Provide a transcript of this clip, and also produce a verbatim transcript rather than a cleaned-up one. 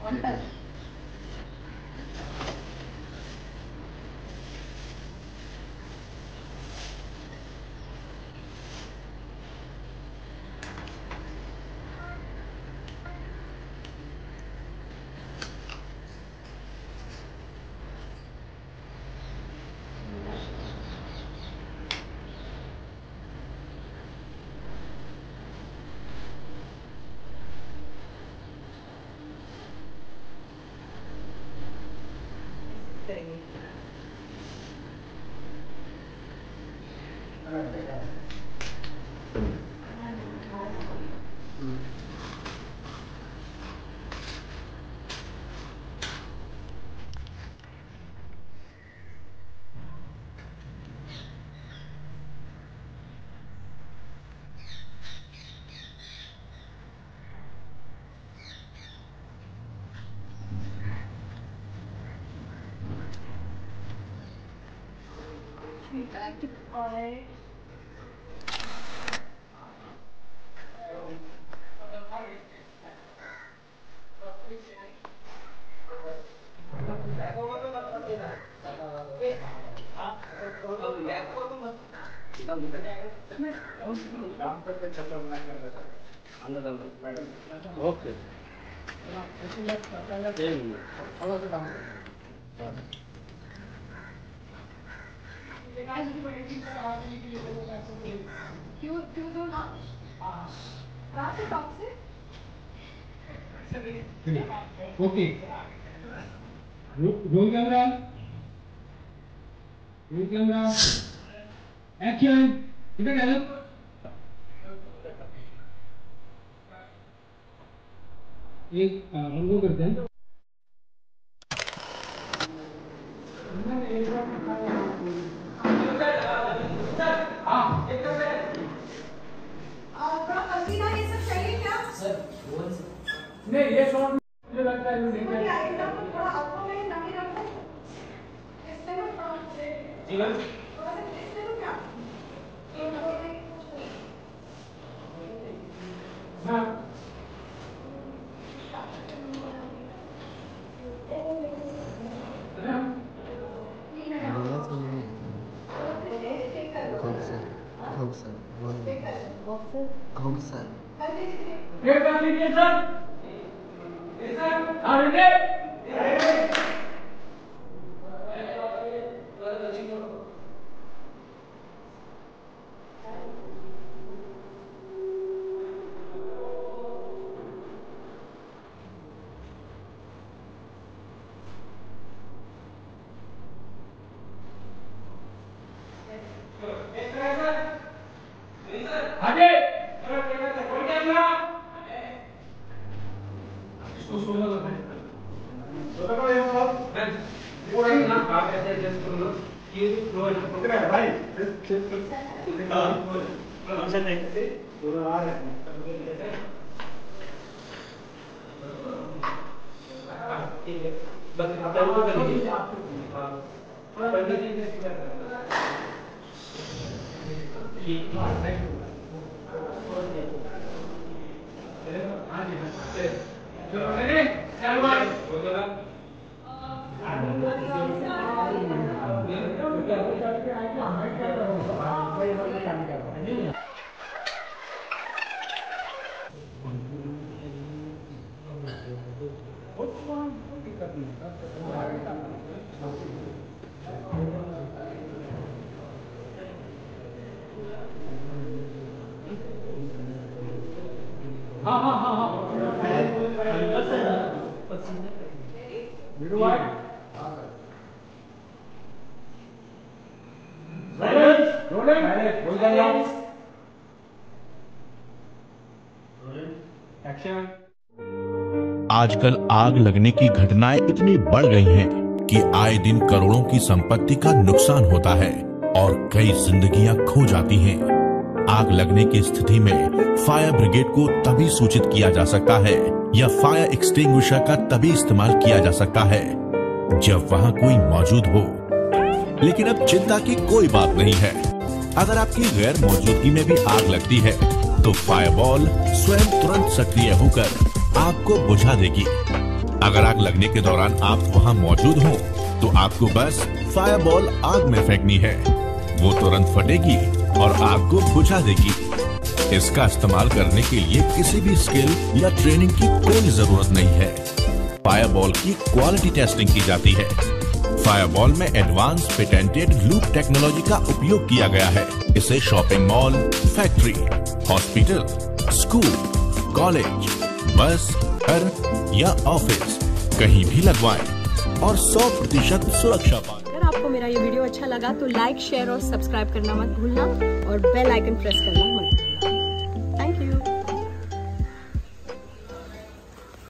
Okay क्यों क्यों दो ना रात से टॉप से okay roll camera roll camera action इधर डायलॉग एक हम लोग करते हैं नहीं ये शॉट मुझे लगता है मुझे आइटम को थोड़ा आपको में नमी रखो इससे ना थोड़ा जी मैम थोड़ा सा इससे तो क्या मैम ये कर लीजिए सर सर आगे आगे रोल कैमरा इसको सोलह लगा सोलह का ये सब पूरा ना आप ऐसे एडजस्ट कर लो ये फ्लो कितना है भाई हां अच्छा नहीं पूरा आ रहा है ठीक है बस आप टाइम कर लीजिए हां पंडित जी ने क्या करना ठीक है हाँ जी हाँ चलो रेडी चल भाई हाँ हाँ हाँ हाँ आजकल आग लगने की घटनाएं इतनी बढ़ गई हैं कि आए दिन करोड़ों की संपत्ति का नुकसान होता है और कई जिंदगियां खो जाती हैं। आग लगने की स्थिति में फायर ब्रिगेड को तभी सूचित किया जा सकता है या फायर एक्सटिंग्विशर का तभी इस्तेमाल किया जा सकता है जब वहां कोई मौजूद हो। लेकिन अब चिंता की कोई बात नहीं है। अगर आपकी गैर मौजूदगी में भी आग लगती है तो फायरवॉल स्वयं तुरंत सक्रिय होकर आग को बुझा देगी। अगर आग लगने के दौरान आप वहां मौजूद हो तो आपको बस फायरबॉल आग में फेंकनी है। वो तुरंत फटेगी और आग को बुझा देगी। इसका इस्तेमाल करने के लिए किसी भी स्किल या ट्रेनिंग की कोई जरूरत नहीं है। फायरबॉल की क्वालिटी टेस्टिंग की जाती है। फायरबॉल में एडवांस पेटेंटेड लूप टेक्नोलॉजी का उपयोग किया गया है। इसे shopping mall, factory, hospital, school, college, bus, घर या ऑफिस कहीं भी लगवाएं और सौ प्रतिशत सुरक्षा पाएं। अगर आपको मेरा ये वीडियो अच्छा लगा तो लाइक, शेयर और सब्सक्राइब करना मत भूलना और बेल आइकन प्रेस करना मत भूलना।